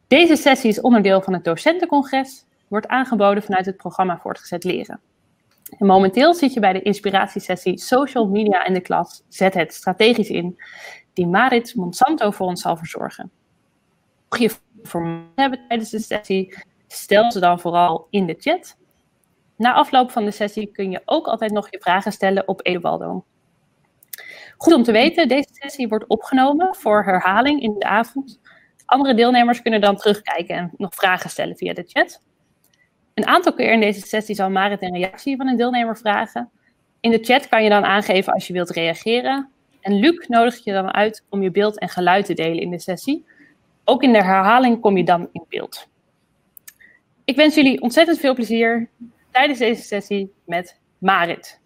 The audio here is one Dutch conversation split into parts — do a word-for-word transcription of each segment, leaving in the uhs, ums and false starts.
Deze sessie is onderdeel van het docentencongres, wordt aangeboden vanuit het programma Voortgezet Leren. En momenteel zit je bij de inspiratiesessie Social Media in de klas, zet het strategisch in, die Marit Monsanto voor ons zal verzorgen. Mocht je informatie hebben tijdens de sessie, stel ze dan vooral in de chat. Na afloop van de sessie kun je ook altijd nog je vragen stellen op Edubaldo. Goed om te weten, deze sessie wordt opgenomen voor herhaling in de avond. Andere deelnemers kunnen dan terugkijken en nog vragen stellen via de chat. Een aantal keer in deze sessie zal Marit een reactie van een deelnemer vragen. In de chat kan je dan aangeven als je wilt reageren. En Luc nodigt je dan uit om je beeld en geluid te delen in de sessie. Ook in de herhaling kom je dan in beeld. Ik wens jullie ontzettend veel plezier tijdens deze sessie met Marit.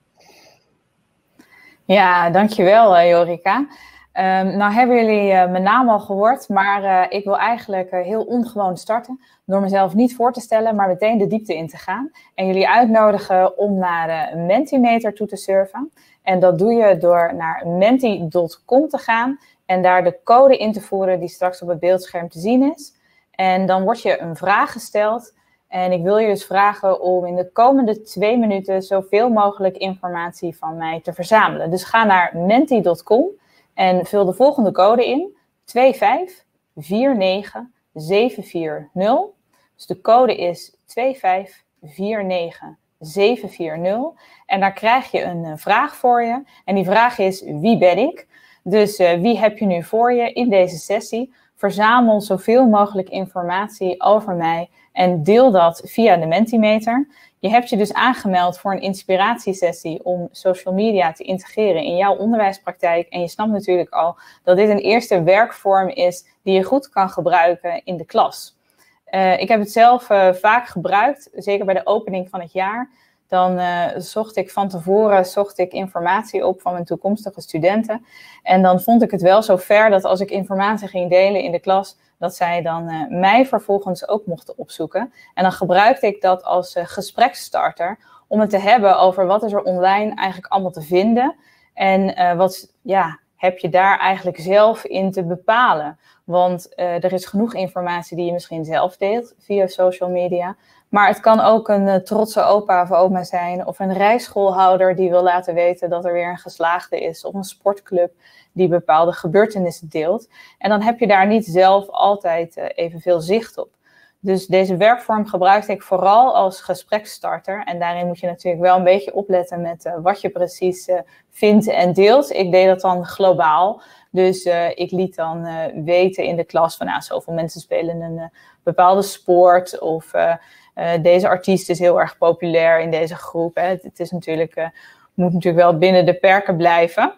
Ja, dankjewel uh, Jorika. Um, nou hebben jullie uh, mijn naam al gehoord, maar uh, ik wil eigenlijk uh, heel ongewoon starten. Door mezelf niet voor te stellen, maar meteen de diepte in te gaan. En jullie uitnodigen om naar de Mentimeter toe te surfen. En dat doe je door naar menti punt com te gaan en daar de code in te voeren die straks op het beeldscherm te zien is. En dan wordt je een vraag gesteld. En ik wil je dus vragen om in de komende twee minuten zoveel mogelijk informatie van mij te verzamelen. Dus ga naar menti punt com en vul de volgende code in. twee vijf vier negen zeven vier nul. Dus de code is twee vijf vier negen zeven vier nul. En daar krijg je een uh, vraag voor je. En die vraag is, wie ben ik? Dus uh, wie heb je nu voor je in deze sessie? Verzamel zoveel mogelijk informatie over mij en deel dat via de Mentimeter. Je hebt je dus aangemeld voor een inspiratiesessie om social media te integreren in jouw onderwijspraktijk. En je snapt natuurlijk al dat dit een eerste werkvorm is die je goed kan gebruiken in de klas. Uh, ik heb het zelf uh, vaak gebruikt, zeker bij de opening van het jaar. Dan uh, zocht ik van tevoren zocht ik informatie op van mijn toekomstige studenten. En dan vond ik het wel zo ver dat als ik informatie ging delen in de klas, dat zij dan uh, mij vervolgens ook mochten opzoeken. En dan gebruikte ik dat als uh, gespreksstarter om het te hebben over wat is er online eigenlijk allemaal te vinden. En uh, wat ja, heb je daar eigenlijk zelf in te bepalen. Want uh, er is genoeg informatie die je misschien zelf deelt via social media. Maar het kan ook een uh, trotse opa of oma zijn of een rijschoolhouder die wil laten weten dat er weer een geslaagde is. Of een sportclub die bepaalde gebeurtenissen deelt. En dan heb je daar niet zelf altijd uh, evenveel zicht op. Dus deze werkvorm gebruikte ik vooral als gespreksstarter. En daarin moet je natuurlijk wel een beetje opletten met uh, wat je precies uh, vindt en deelt. Ik deed dat dan globaal. Dus uh, ik liet dan uh, weten in de klas van nou, zoveel mensen spelen een uh, bepaalde sport. Of uh, uh, deze artiest is heel erg populair in deze groep. Hè. Het, het is natuurlijk, uh, moet natuurlijk wel binnen de perken blijven.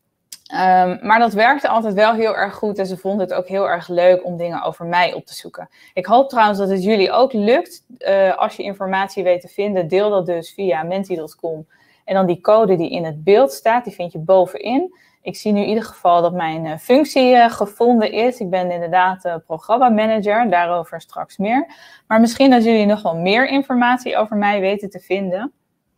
Um, maar dat werkte altijd wel heel erg goed en ze vonden het ook heel erg leuk om dingen over mij op te zoeken. Ik hoop trouwens dat het jullie ook lukt. Uh, als je informatie weet te vinden, deel dat dus via menti punt com. En dan die code die in het beeld staat, die vind je bovenin. Ik zie nu in ieder geval dat mijn uh, functie uh, gevonden is. Ik ben inderdaad uh, programmamanager, daarover straks meer. Maar misschien dat jullie nog wel meer informatie over mij weten te vinden.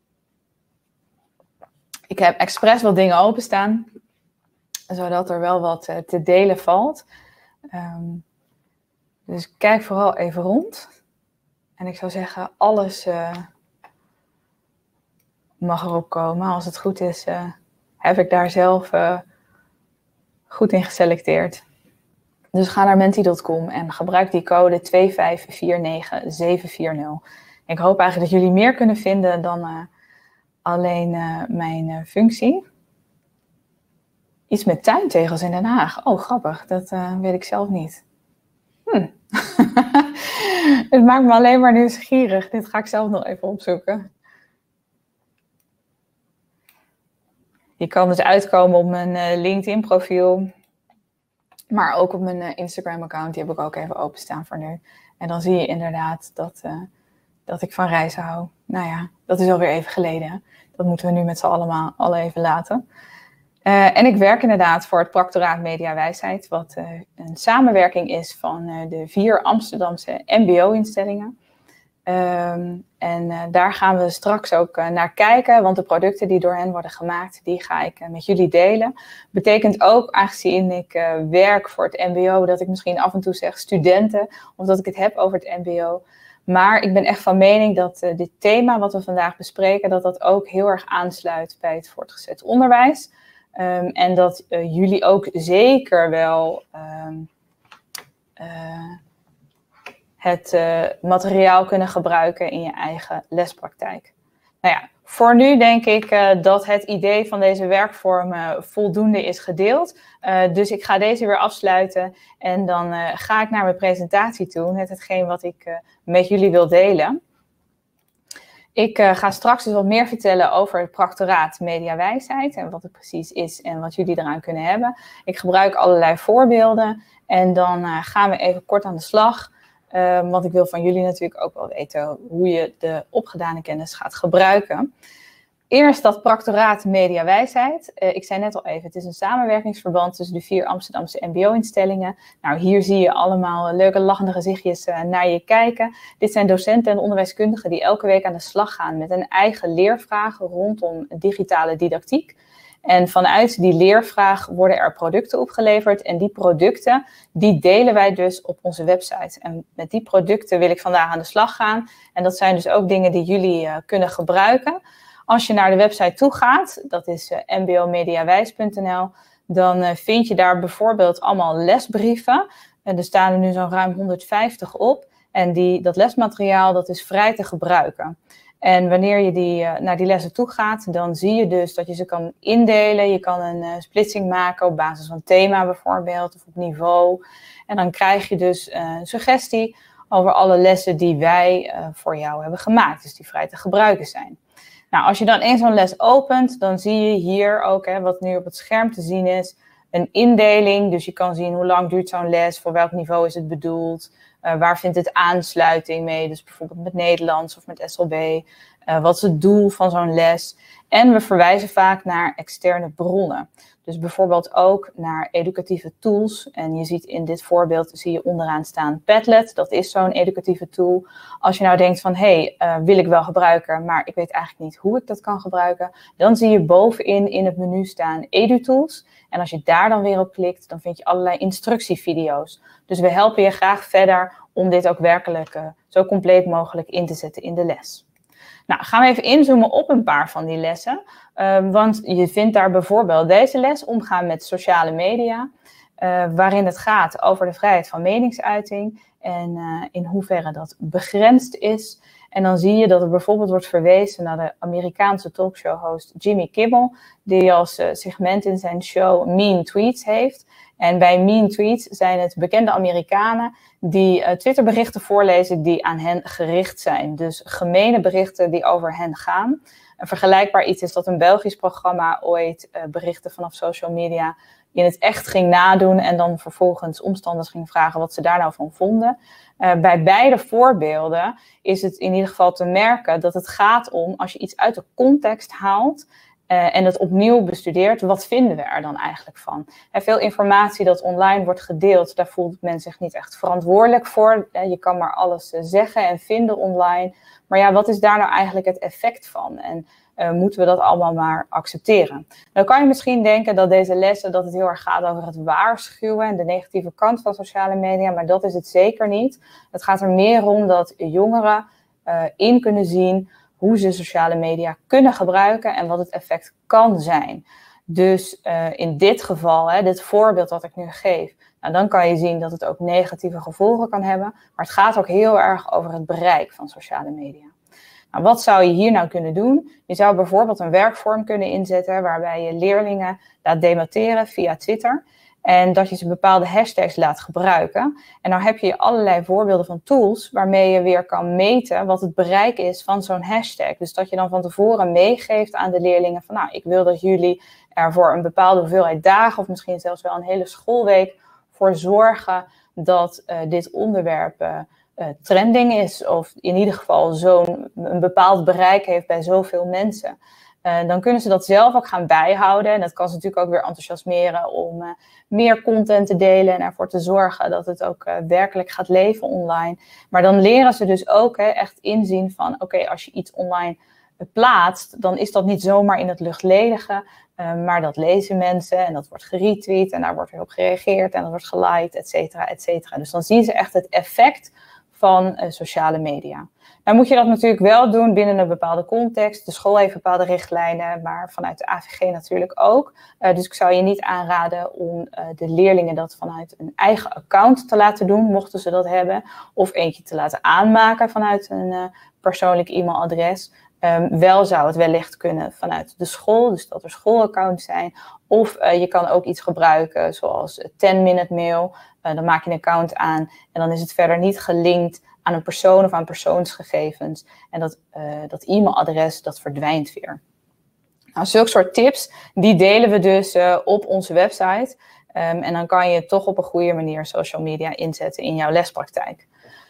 Ik heb expres wat dingen openstaan, zodat er wel wat uh, te delen valt. Um, dus kijk vooral even rond. En ik zou zeggen, alles uh, mag erop komen. Als het goed is, uh, heb ik daar zelf uh, goed in geselecteerd. Dus ga naar menti punt com en gebruik die code twee vijf vier negen zeven vier nul. Ik hoop eigenlijk dat jullie meer kunnen vinden dan uh, alleen uh, mijn uh, functie. Iets met tuintegels in Den Haag. Oh, grappig. Dat uh, weet ik zelf niet. Hm. Het maakt me alleen maar nieuwsgierig. Dit ga ik zelf nog even opzoeken. Je kan dus uitkomen op mijn uh, LinkedIn profiel. Maar ook op mijn uh, Instagram account. Die heb ik ook even openstaan voor nu. En dan zie je inderdaad dat, uh, dat ik van reizen hou. Nou ja, dat is alweer even geleden. Dat moeten we nu met z'n allemaal al even laten. Uh, en ik werk inderdaad voor het Practoraat Media Wijsheid, wat uh, een samenwerking is van uh, de vier Amsterdamse M B O-instellingen. Um, en uh, daar gaan we straks ook uh, naar kijken, want de producten die door hen worden gemaakt, die ga ik uh, met jullie delen. Betekent ook, aangezien ik uh, werk voor het mbo, dat ik misschien af en toe zeg studenten, of dat ik het heb over het mbo. Maar ik ben echt van mening dat uh, dit thema wat we vandaag bespreken, dat dat ook heel erg aansluit bij het voortgezet onderwijs. Um, en dat uh, jullie ook zeker wel um, uh, het uh, materiaal kunnen gebruiken in je eigen lespraktijk. Nou ja, voor nu denk ik uh, dat het idee van deze werkvorm uh, voldoende is gedeeld. Uh, dus ik ga deze weer afsluiten en dan uh, ga ik naar mijn presentatie toe. Net hetgeen wat ik uh, met jullie wil delen. Ik uh, ga straks dus wat meer vertellen over het practoraat mediawijsheid en wat het precies is en wat jullie eraan kunnen hebben. Ik gebruik allerlei voorbeelden en dan uh, gaan we even kort aan de slag. Uh, want ik wil van jullie natuurlijk ook wel weten hoe je de opgedane kennis gaat gebruiken. Eerst dat practoraat mediawijsheid. Uh, ik zei net al even, het is een samenwerkingsverband tussen de vier Amsterdamse mbo-instellingen. Nou, hier zie je allemaal leuke lachende gezichtjes uh, naar je kijken. Dit zijn docenten en onderwijskundigen die elke week aan de slag gaan met een eigen leervraag rondom digitale didactiek. En vanuit die leervraag worden er producten opgeleverd. En die producten, die delen wij dus op onze website. En met die producten wil ik vandaag aan de slag gaan. En dat zijn dus ook dingen die jullie uh, kunnen gebruiken. Als je naar de website toe gaat, dat is uh, m b o mediawijs punt n l, dan uh, vind je daar bijvoorbeeld allemaal lesbrieven. En er staan er nu zo'n ruim honderdvijftig op. En die, dat lesmateriaal, dat is vrij te gebruiken. En wanneer je die, uh, naar die lessen toe gaat, dan zie je dus dat je ze kan indelen. Je kan een uh, splitsing maken op basis van thema bijvoorbeeld, of op niveau. En dan krijg je dus uh, een suggestie over alle lessen die wij uh, voor jou hebben gemaakt. Dus die vrij te gebruiken zijn. Nou, als je dan eens zo'n les opent, dan zie je hier ook, hè, wat nu op het scherm te zien is, een indeling. Dus je kan zien hoe lang duurt zo'n les, voor welk niveau is het bedoeld. Uh, waar vindt het aansluiting mee? Dus bijvoorbeeld met Nederlands of met S L B. Uh, wat is het doel van zo'n les? En we verwijzen vaak naar externe bronnen. Dus bijvoorbeeld ook naar educatieve tools. En je ziet in dit voorbeeld, zie je onderaan staan Padlet. Dat is zo'n educatieve tool. Als je nou denkt van, hé, hey, uh, wil ik wel gebruiken, maar ik weet eigenlijk niet hoe ik dat kan gebruiken. Dan zie je bovenin in het menu staan EduTools. En als je daar dan weer op klikt, dan vind je allerlei instructievideo's. Dus we helpen je graag verder om dit ook werkelijk uh, zo compleet mogelijk in te zetten in de les. Nou, gaan we even inzoomen op een paar van die lessen. Uh, want je vindt daar bijvoorbeeld deze les, omgaan met sociale media. Uh, waarin het gaat over de vrijheid van meningsuiting. En uh, in hoeverre dat begrensd is. En dan zie je dat er bijvoorbeeld wordt verwezen naar de Amerikaanse talkshow-host Jimmy Kimmel. Die als uh, segment in zijn show Mean Tweets heeft. En bij Mean Tweets zijn het bekende Amerikanen die uh, Twitterberichten voorlezen die aan hen gericht zijn. Dus gemene berichten die over hen gaan. Een vergelijkbaar iets is dat een Belgisch programma ooit uh, berichten vanaf social media in het echt ging nadoen en dan vervolgens omstanders ging vragen wat ze daar nou van vonden. Uh, bij beide voorbeelden is het in ieder geval te merken dat het gaat om, als je iets uit de context haalt uh, en het opnieuw bestudeert, wat vinden we er dan eigenlijk van? En veel informatie dat online wordt gedeeld, daar voelt men zich niet echt verantwoordelijk voor. Uh, je kan maar alles uh, zeggen en vinden online. Maar ja, wat is daar nou eigenlijk het effect van? En uh, moeten we dat allemaal maar accepteren? Dan kan je misschien denken dat deze lessen, dat het heel erg gaat over het waarschuwen en de negatieve kant van sociale media, maar dat is het zeker niet. Het gaat er meer om dat jongeren uh, in kunnen zien hoe ze sociale media kunnen gebruiken en wat het effect kan zijn. Dus uh, in dit geval, hè, dit voorbeeld wat ik nu geef, nou, dan kan je zien dat het ook negatieve gevolgen kan hebben. Maar het gaat ook heel erg over het bereik van sociale media. Nou, wat zou je hier nou kunnen doen? Je zou bijvoorbeeld een werkvorm kunnen inzetten waarbij je leerlingen laat debatteren via Twitter. En dat je ze bepaalde hashtags laat gebruiken. En dan heb je allerlei voorbeelden van tools waarmee je weer kan meten wat het bereik is van zo'n hashtag. Dus dat je dan van tevoren meegeeft aan de leerlingen van, nou, ik wil dat jullie er voor een bepaalde hoeveelheid dagen of misschien zelfs wel een hele schoolweek voor zorgen dat uh, dit onderwerp uh, uh, trending is. Of in ieder geval zo'n een bepaald bereik heeft bij zoveel mensen. Uh, dan kunnen ze dat zelf ook gaan bijhouden. En dat kan ze natuurlijk ook weer enthousiasmeren om uh, meer content te delen en ervoor te zorgen dat het ook uh, werkelijk gaat leven online. Maar dan leren ze dus ook hè, echt inzien van oké, okay, als je iets online plaatst, dan is dat niet zomaar in het luchtledige, uh, maar dat lezen mensen en dat wordt geretweet en daar wordt weer op gereageerd en dat wordt geliked, et cetera, et cetera. Dus dan zien ze echt het effect van uh, sociale media. Nou moet je dat natuurlijk wel doen binnen een bepaalde context. De school heeft bepaalde richtlijnen, maar vanuit de A V G natuurlijk ook. Uh, dus ik zou je niet aanraden om uh, de leerlingen dat vanuit een eigen account te laten doen, mochten ze dat hebben. Of eentje te laten aanmaken vanuit een uh, persoonlijk e-mailadres. Um, wel zou het wellicht kunnen vanuit de school, dus dat er schoolaccounts zijn. Of uh, je kan ook iets gebruiken zoals ten minute mail. Uh, dan maak je een account aan en dan is het verder niet gelinkt aan een persoon of aan persoonsgegevens. En dat, uh, dat e-mailadres, dat verdwijnt weer. Nou, zulke soort tips, die delen we dus uh, op onze website. Um, en dan kan je toch op een goede manier social media inzetten in jouw lespraktijk.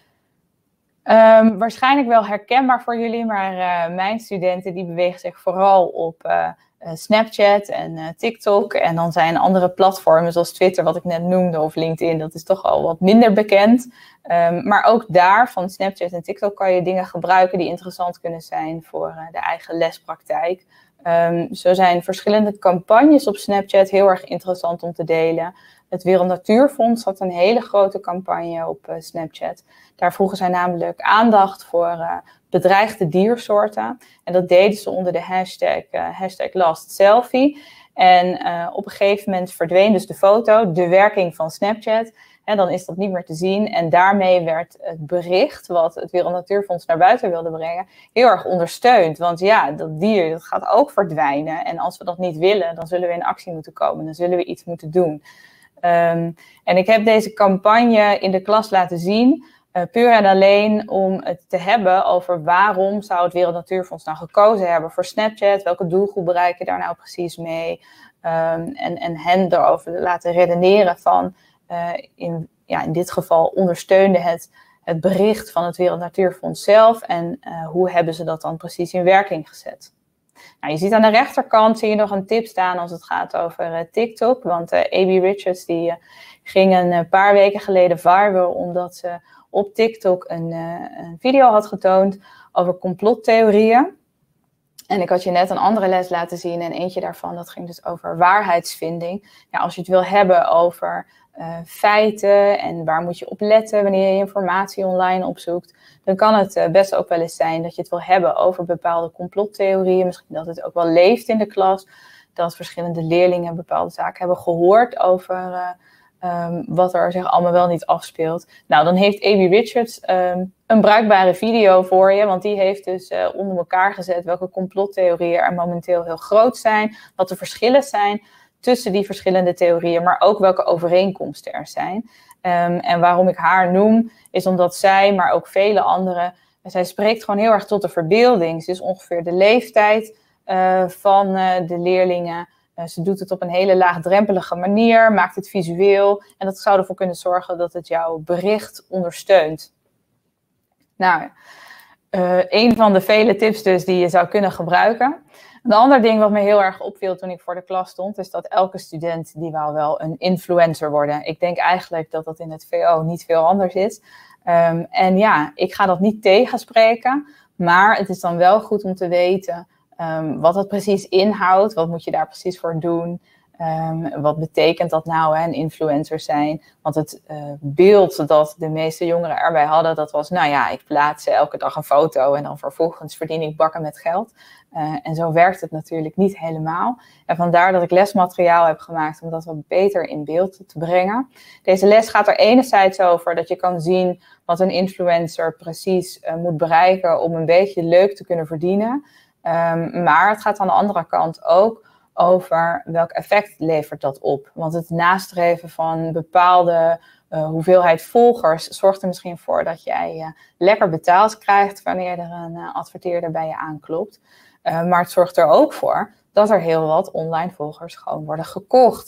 Um, waarschijnlijk wel herkenbaar voor jullie, maar uh, mijn studenten die bewegen zich vooral op uh, uh, Snapchat en uh, TikTok. En dan zijn andere platformen zoals Twitter, wat ik net noemde, of LinkedIn, dat is toch al wat minder bekend. Um, maar ook daar, van Snapchat en TikTok, kan je dingen gebruiken die interessant kunnen zijn voor uh, de eigen lespraktijk. Um, zo zijn verschillende campagnes op Snapchat heel erg interessant om te delen. Het Wereld Natuurfonds had een hele grote campagne op uh, Snapchat. Daar vroegen zij namelijk aandacht voor uh, bedreigde diersoorten. En dat deden ze onder de hashtag, uh, hashtag LastSelfie. En uh, op een gegeven moment verdween dus de foto, de werking van Snapchat. En dan is dat niet meer te zien. En daarmee werd het bericht wat het Wereld Natuurfonds naar buiten wilde brengen heel erg ondersteund. Want ja, dat dier dat gaat ook verdwijnen. En als we dat niet willen, dan zullen we in actie moeten komen. Dan zullen we iets moeten doen. Um, en ik heb deze campagne in de klas laten zien, uh, puur en alleen om het te hebben over waarom zou het Wereld Natuurfonds nou gekozen hebben voor Snapchat, welke doelgroep bereik je daar nou precies mee, um, en, en hen erover laten redeneren van, uh, in, ja, in dit geval ondersteunde het, het bericht van het Wereld Natuurfonds zelf en uh, hoe hebben ze dat dan precies in werking gezet. Nou, je ziet aan de rechterkant zie je nog een tip staan als het gaat over uh, TikTok. Want uh, A B Richards die, uh, ging een uh, paar weken geleden viral omdat ze op TikTok een, uh, een video had getoond over complottheorieën. En ik had je net een andere les laten zien en eentje daarvan, dat ging dus over waarheidsvinding. Ja, als je het wil hebben over uh, feiten en waar moet je op letten wanneer je informatie online opzoekt, dan kan het uh, best ook wel eens zijn dat je het wil hebben over bepaalde complottheorieën. Misschien dat het ook wel leeft in de klas, dat verschillende leerlingen bepaalde zaken hebben gehoord over uh, um, wat er zich allemaal wel niet afspeelt. Nou, dan heeft A B Richards um, een bruikbare video voor je, want die heeft dus uh, onder elkaar gezet welke complottheorieën er momenteel heel groot zijn, wat de verschillen zijn tussen die verschillende theorieën, maar ook welke overeenkomsten er zijn. Um, en waarom ik haar noem, is omdat zij, maar ook vele anderen, zij spreekt gewoon heel erg tot de verbeelding. Ze is ongeveer de leeftijd uh, van uh, de leerlingen. Uh, ze doet het op een hele laagdrempelige manier, maakt het visueel. En dat zou ervoor kunnen zorgen dat het jouw bericht ondersteunt. Nou, uh, een van de vele tips dus die je zou kunnen gebruiken. Een ander ding wat me heel erg opviel toen ik voor de klas stond, is dat elke student die wou wel een influencer worden. Ik denk eigenlijk dat dat in het V O niet veel anders is. Um, en ja, ik ga dat niet tegenspreken, maar het is dan wel goed om te weten um, wat dat precies inhoudt. Wat moet je daar precies voor doen? Um, wat betekent dat nou, hè, een influencer zijn? Want het uh, beeld dat de meeste jongeren erbij hadden, dat was, nou ja, ik plaats elke dag een foto en dan vervolgens verdien ik bakken met geld. Uh, en zo werkt het natuurlijk niet helemaal. En vandaar dat ik lesmateriaal heb gemaakt om dat wat beter in beeld te brengen. Deze les gaat er enerzijds over dat je kan zien wat een influencer precies uh, moet bereiken om een beetje leuk te kunnen verdienen. Um, maar het gaat aan de andere kant ook over welk effect levert dat op. Want het nastreven van een bepaalde uh, hoeveelheid volgers zorgt er misschien voor dat jij uh, lekker betaald krijgt wanneer er een uh, adverteerder bij je aanklopt. Uh, maar het zorgt er ook voor dat er heel wat online volgers gewoon worden gekocht.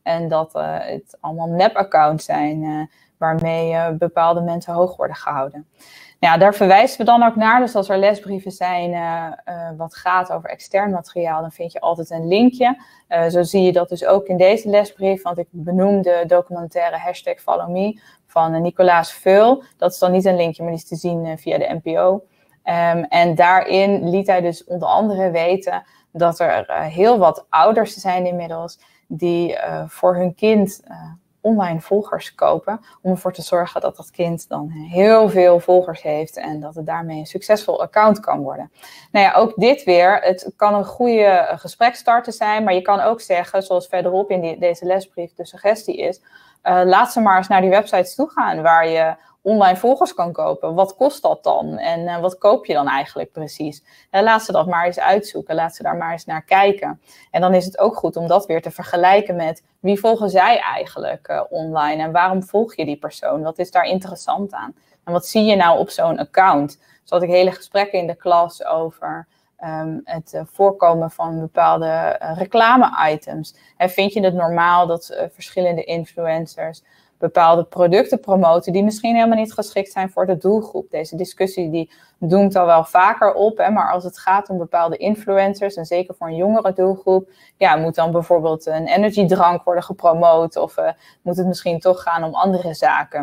En dat uh, het allemaal nep-accounts zijn uh, waarmee uh, bepaalde mensen hoog worden gehouden. Nou ja, daar verwijzen we dan ook naar. Dus als er lesbrieven zijn uh, uh, wat gaat over extern materiaal, dan vind je altijd een linkje. Uh, zo zie je dat dus ook in deze lesbrief, want ik benoem de documentaire hashtag Follow Me van uh, Nicolaas Veul. Dat is dan niet een linkje, maar die is te zien uh, via de N P O. Um, en daarin liet hij dus onder andere weten dat er uh, heel wat ouders zijn inmiddels die uh, voor hun kind uh, online volgers kopen, om ervoor te zorgen dat dat kind dan heel veel volgers heeft en dat het daarmee een succesvol account kan worden. Nou ja, ook dit weer, het kan een goede gesprekstarter zijn, maar je kan ook zeggen, zoals verderop in die, deze lesbrief de suggestie is, uh, laat ze maar eens naar die websites toe gaan waar je online volgers kan kopen. Wat kost dat dan? En uh, wat koop je dan eigenlijk precies? Uh, laat ze dat maar eens uitzoeken. Laat ze daar maar eens naar kijken. En dan is het ook goed om dat weer te vergelijken met wie volgen zij eigenlijk uh, online? En waarom volg je die persoon? Wat is daar interessant aan? En wat zie je nou op zo'n account? Zo had ik hele gesprekken in de klas over um, het uh, voorkomen van bepaalde uh, reclame-items. En vind je het normaal dat uh, verschillende influencers bepaalde producten promoten die misschien helemaal niet geschikt zijn voor de doelgroep? Deze discussie die doemt al wel vaker op, hè, maar als het gaat om bepaalde influencers, en zeker voor een jongere doelgroep, ja, moet dan bijvoorbeeld een energiedrank worden gepromoot of uh, moet het misschien toch gaan om andere zaken?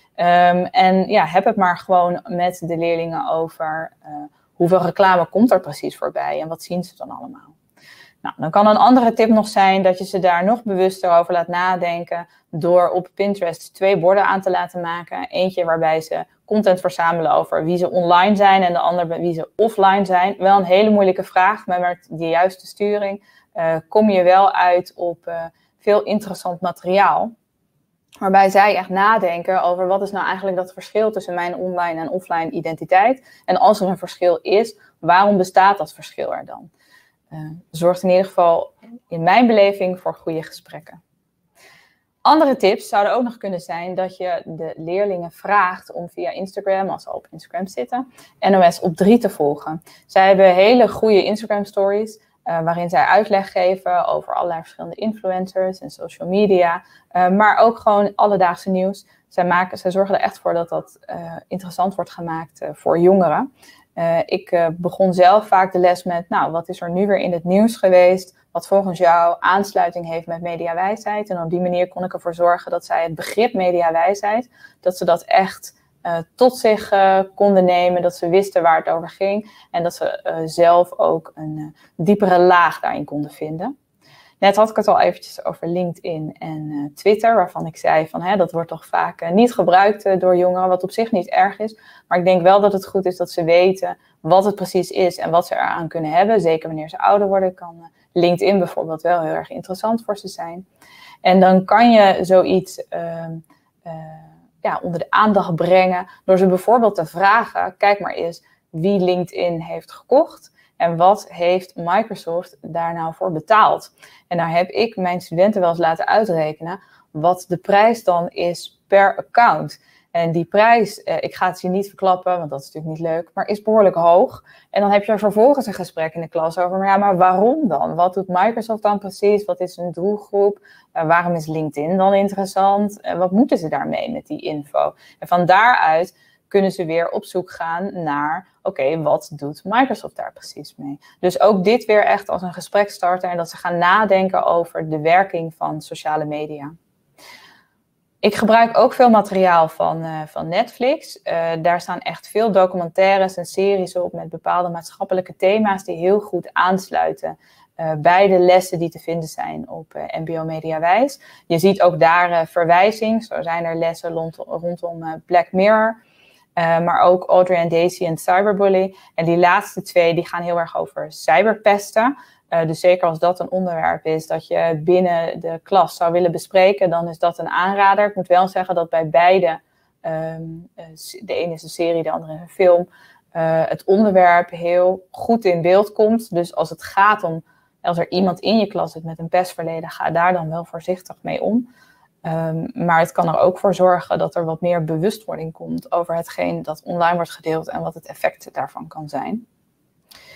Um, en ja, heb het maar gewoon met de leerlingen over uh, hoeveel reclame komt er precies voorbij en wat zien ze dan allemaal? Nou, dan kan een andere tip nog zijn dat je ze daar nog bewuster over laat nadenken door op Pinterest twee borden aan te laten maken. Eentje waarbij ze content verzamelen over wie ze online zijn en de andere wie ze offline zijn. Wel een hele moeilijke vraag, maar met de juiste sturing uh, kom je wel uit op uh, veel interessant materiaal. Waarbij zij echt nadenken over wat is nou eigenlijk dat verschil tussen mijn online en offline identiteit. En als er een verschil is, waarom bestaat dat verschil er dan? Uh, zorgt in ieder geval in mijn beleving voor goede gesprekken. Andere tips zouden ook nog kunnen zijn dat je de leerlingen vraagt om via Instagram, als ze al op Instagram zitten, N O S op drie te volgen. Zij hebben hele goede Instagram stories uh, waarin zij uitleg geven over allerlei verschillende influencers en social media, uh, maar ook gewoon alledaagse nieuws. Zij, maken, zij zorgen er echt voor dat dat uh, interessant wordt gemaakt uh, voor jongeren. Uh, ik uh, begon zelf vaak de les met, nou, wat is er nu weer in het nieuws geweest, wat volgens jou aansluiting heeft met mediawijsheid. En op die manier kon ik ervoor zorgen dat zij het begrip mediawijsheid, dat ze dat echt uh, tot zich uh, konden nemen, dat ze wisten waar het over ging en dat ze uh, zelf ook een uh, diepere laag daarin konden vinden. Net had ik het al eventjes over LinkedIn en uh, Twitter, waarvan ik zei van hè, dat wordt toch vaak uh, niet gebruikt uh, door jongeren, wat op zich niet erg is. Maar ik denk wel dat het goed is dat ze weten wat het precies is en wat ze eraan kunnen hebben. Zeker wanneer ze ouder worden, kan uh, LinkedIn bijvoorbeeld wel heel erg interessant voor ze zijn. En dan kan je zoiets uh, uh, ja, onder de aandacht brengen door ze bijvoorbeeld te vragen, kijk maar eens wie LinkedIn heeft gekocht. En wat heeft Microsoft daar nou voor betaald? En daar heb ik mijn studenten wel eens laten uitrekenen wat de prijs dan is per account. En die prijs, eh, ik ga het je niet verklappen, want dat is natuurlijk niet leuk, maar is behoorlijk hoog. En dan heb je er vervolgens een gesprek in de klas over, maar ja, maar waarom dan? Wat doet Microsoft dan precies? Wat is hun doelgroep? Uh, waarom is LinkedIn dan interessant? En uh, wat moeten ze daarmee met die info? En van daaruit kunnen ze weer op zoek gaan naar, oké, okay, wat doet Microsoft daar precies mee? Dus ook dit weer echt als een gesprekstarter en dat ze gaan nadenken over de werking van sociale media. Ik gebruik ook veel materiaal van, uh, van Netflix. Uh, daar staan echt veel documentaires en series op met bepaalde maatschappelijke thema's die heel goed aansluiten uh, bij de lessen die te vinden zijn op uh, N B O Mediawijs. Je ziet ook daar uh, verwijzing. Zo zijn er lessen rondom, rondom uh, Black Mirror. Uh, maar ook Audrey and Daisy en Cyberbully. En die laatste twee die gaan heel erg over cyberpesten. Uh, dus zeker als dat een onderwerp is dat je binnen de klas zou willen bespreken, dan is dat een aanrader. Ik moet wel zeggen dat bij beide, um, de ene is een serie, de andere is een film, uh, het onderwerp heel goed in beeld komt. Dus als het gaat om, als er iemand in je klas zit met een pestverleden, ga daar dan wel voorzichtig mee om. Um, maar het kan er ook voor zorgen dat er wat meer bewustwording komt over hetgeen dat online wordt gedeeld en wat het effect daarvan kan zijn.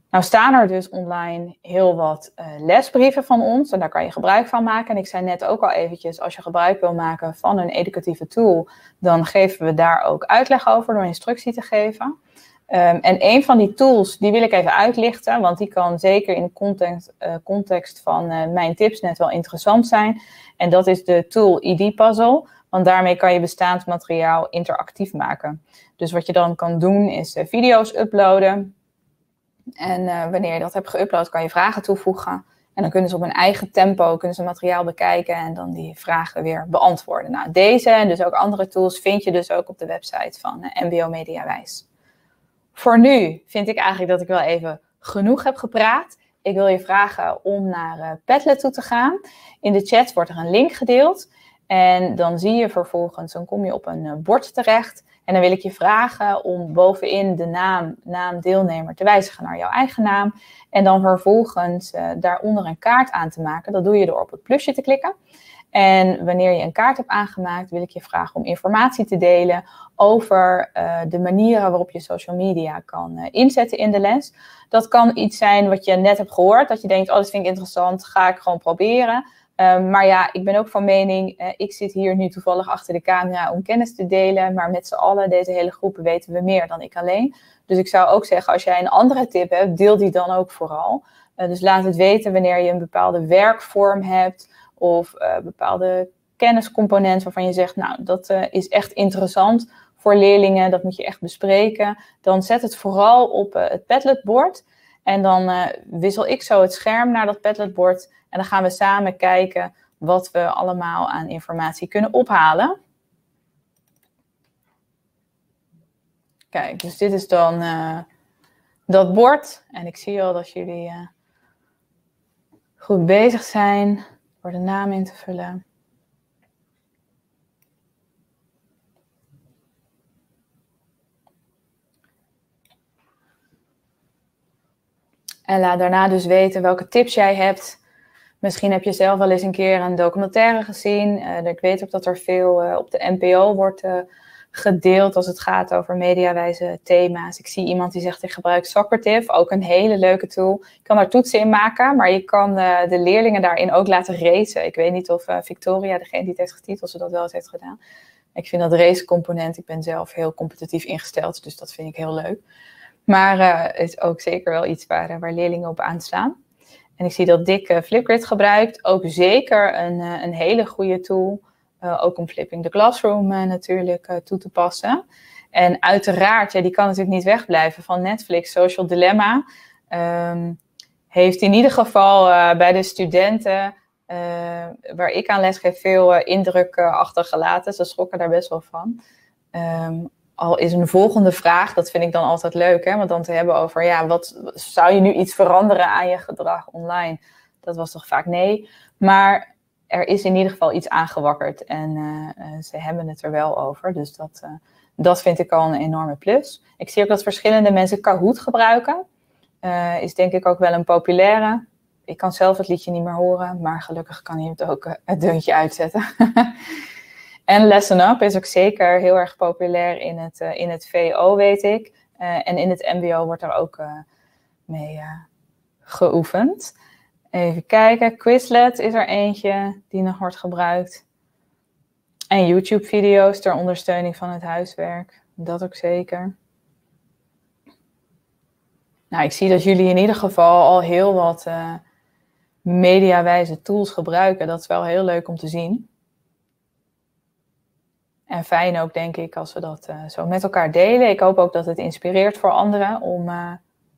Nou staan er dus online heel wat uh, lesbrieven van ons en daar kan je gebruik van maken. En ik zei net ook al eventjes, als je gebruik wil maken van een educatieve tool, dan geven we daar ook uitleg over door instructie te geven. Um, en een van die tools, die wil ik even uitlichten, want die kan zeker in de context, uh, context van uh, mijn tips net wel interessant zijn. En dat is de tool I D-puzzle, want daarmee kan je bestaand materiaal interactief maken. Dus wat je dan kan doen is uh, video's uploaden. En uh, wanneer je dat hebt geüpload, kan je vragen toevoegen. En dan kunnen ze op hun eigen tempo kunnen ze materiaal bekijken en dan die vragen weer beantwoorden. Nou, deze en dus ook andere tools vind je dus ook op de website van uh, M B O Mediawijs. Voor nu vind ik eigenlijk dat ik wel even genoeg heb gepraat. Ik wil je vragen om naar uh, Padlet toe te gaan. In de chat wordt er een link gedeeld. En dan zie je vervolgens, dan kom je op een uh, bord terecht. En dan wil ik je vragen om bovenin de naam, naam deelnemer te wijzigen naar jouw eigen naam. En dan vervolgens uh, daaronder een kaart aan te maken. Dat doe je door op het plusje te klikken. En wanneer je een kaart hebt aangemaakt, wil ik je vragen om informatie te delen over uh, de manieren waarop je social media kan uh, inzetten in de les. Dat kan iets zijn wat je net hebt gehoord, dat je denkt, oh, dat vind ik interessant, ga ik gewoon proberen. Uh, maar ja, ik ben ook van mening, uh, ik zit hier nu toevallig achter de camera om kennis te delen, maar met z'n allen, deze hele groep, weten we meer dan ik alleen. Dus ik zou ook zeggen, als jij een andere tip hebt, deel die dan ook vooral. Uh, dus laat het weten wanneer je een bepaalde werkvorm hebt, of uh, bepaalde kenniscomponent waarvan je zegt, nou, dat uh, is echt interessant voor leerlingen, dat moet je echt bespreken. Dan zet het vooral op uh, het Padlet-bord en dan uh, wissel ik zo het scherm naar dat Padlet-bord en dan gaan we samen kijken wat we allemaal aan informatie kunnen ophalen. Kijk, dus dit is dan uh, dat bord en ik zie al dat jullie uh, goed bezig zijn voor de naam in te vullen. En laat daarna dus weten welke tips jij hebt. Misschien heb je zelf wel eens een keer een documentaire gezien. Uh, ik weet ook dat er veel uh, op de N P O wordt uh, gedeeld als het gaat over mediawijze thema's. Ik zie iemand die zegt, ik gebruik Socrative, ook een hele leuke tool. Je kan daar toetsen in maken, maar je kan uh, de leerlingen daarin ook laten racen. Ik weet niet of uh, Victoria, degene die het heeft getiteld, ze dat wel eens heeft gedaan. Ik vind dat racecomponent, ik ben zelf heel competitief ingesteld, dus dat vind ik heel leuk. Maar het uh, is ook zeker wel iets waar, uh, waar leerlingen op aanslaan. En ik zie dat Dick uh, Flipgrid gebruikt, ook zeker een, uh, een hele goede tool. Uh, ook om Flipping the Classroom uh, natuurlijk uh, toe te passen. En uiteraard, ja, die kan natuurlijk niet wegblijven van Netflix. Social Dilemma um, heeft in ieder geval uh, bij de studenten uh, waar ik aan lesgeef veel uh, indruk uh, achtergelaten. Ze schrokken daar best wel van. Um, al is een volgende vraag, dat vind ik dan altijd leuk, hè, want dan te hebben over, ja, wat zou je nu iets veranderen aan je gedrag online? Dat was toch vaak nee. Maar er is in ieder geval iets aangewakkerd en uh, uh, ze hebben het er wel over. Dus dat, uh, dat vind ik al een enorme plus. Ik zie ook dat verschillende mensen Kahoot gebruiken. Uh, is denk ik ook wel een populaire. Ik kan zelf het liedje niet meer horen, maar gelukkig kan je het ook uh, het deuntje uitzetten. En Lesson Up is ook zeker heel erg populair in het, uh, in het V O, weet ik. Uh, en in het M B O wordt er ook uh, mee uh, geoefend. Even kijken, Quizlet is er eentje die nog wordt gebruikt. En YouTube-video's ter ondersteuning van het huiswerk. Dat ook zeker. Nou, ik zie dat jullie in ieder geval al heel wat uh, mediawijze tools gebruiken. Dat is wel heel leuk om te zien. En fijn ook, denk ik, als we dat uh, zo met elkaar delen. Ik hoop ook dat het inspireert voor anderen om uh,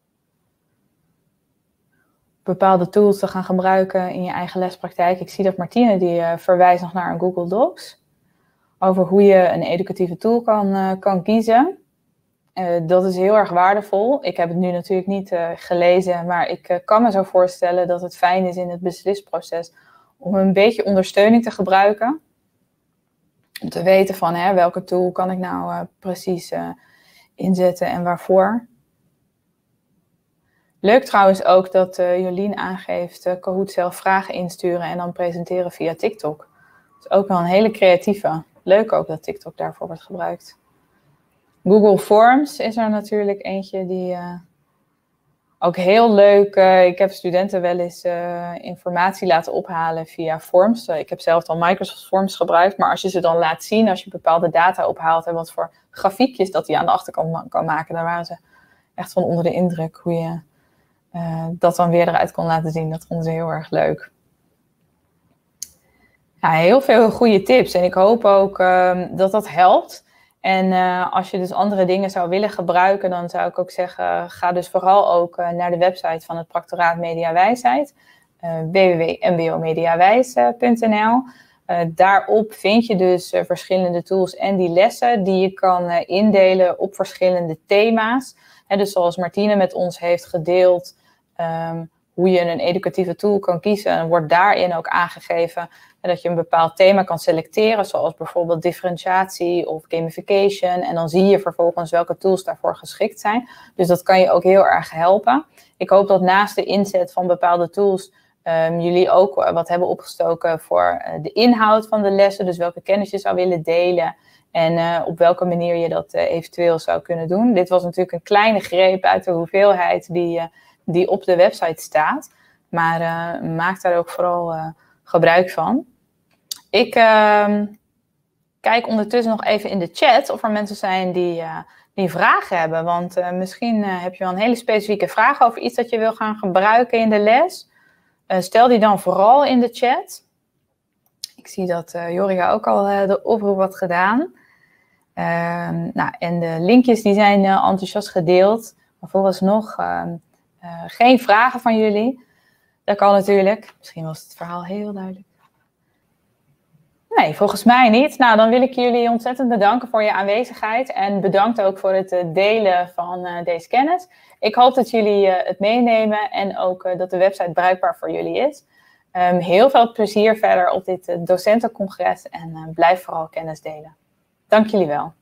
bepaalde tools te gaan gebruiken in je eigen lespraktijk. Ik zie dat Martine die uh, verwijst nog naar een Google Docs. Over hoe je een educatieve tool kan, uh, kan kiezen. Uh, dat is heel erg waardevol. Ik heb het nu natuurlijk niet uh, gelezen, maar ik uh, kan me zo voorstellen dat het fijn is in het beslisproces om een beetje ondersteuning te gebruiken. Om te weten van hè, welke tool kan ik nou uh, precies uh, inzetten en waarvoor. Leuk trouwens ook dat uh, Jolien aangeeft uh, Kahoot zelf vragen insturen en dan presenteren via TikTok. Dat is ook wel een hele creatieve. Leuk ook dat TikTok daarvoor wordt gebruikt. Google Forms is er natuurlijk eentje die, uh, ook heel leuk. Uh, ik heb studenten wel eens uh, informatie laten ophalen via Forms. Uh, ik heb zelf al Microsoft Forms gebruikt. Maar als je ze dan laat zien, als je bepaalde data ophaalt en wat voor grafiekjes dat hij aan de achterkant kan maken, daar waren ze echt van onder de indruk hoe je uh, dat dan weer eruit kon laten zien. Dat vonden ze heel erg leuk. Ja, heel veel goede tips en ik hoop ook uh, dat dat helpt. En uh, als je dus andere dingen zou willen gebruiken, dan zou ik ook zeggen, ga dus vooral ook uh, naar de website van het Practoraat Mediawijsheid, uh, w w w punt m b o mediawijs punt n l. Uh, daarop vind je dus uh, verschillende tools en die lessen die je kan uh, indelen op verschillende thema's. En dus zoals Martine met ons heeft gedeeld, um, hoe je een educatieve tool kan kiezen, en wordt daarin ook aangegeven dat je een bepaald thema kan selecteren, zoals bijvoorbeeld differentiatie of gamification. En dan zie je vervolgens welke tools daarvoor geschikt zijn. Dus dat kan je ook heel erg helpen. Ik hoop dat naast de inzet van bepaalde tools um, jullie ook wat hebben opgestoken voor uh, de inhoud van de lessen. Dus welke kennis je zou willen delen en uh, op welke manier je dat uh, eventueel zou kunnen doen. Dit was natuurlijk een kleine greep uit de hoeveelheid die, uh, die op de website staat. Maar uh, maak daar ook vooral uh, gebruik van. Ik uh, kijk ondertussen nog even in de chat of er mensen zijn die, uh, die vragen hebben. Want uh, misschien uh, heb je wel een hele specifieke vraag over iets dat je wil gaan gebruiken in de les. Uh, stel die dan vooral in de chat. Ik zie dat uh, Jorika ook al uh, de oproep had gedaan. Uh, nou, en de linkjes die zijn uh, enthousiast gedeeld. Maar vooralsnog uh, uh, geen vragen van jullie. Dat kan natuurlijk. Misschien was het verhaal heel duidelijk. Nee, volgens mij niet. Nou, dan wil ik jullie ontzettend bedanken voor je aanwezigheid. En bedankt ook voor het delen van uh, deze kennis. Ik hoop dat jullie uh, het meenemen en ook uh, dat de website bruikbaar voor jullie is. Um, heel veel plezier verder op dit uh, docentencongres en uh, blijf vooral kennis delen. Dank jullie wel.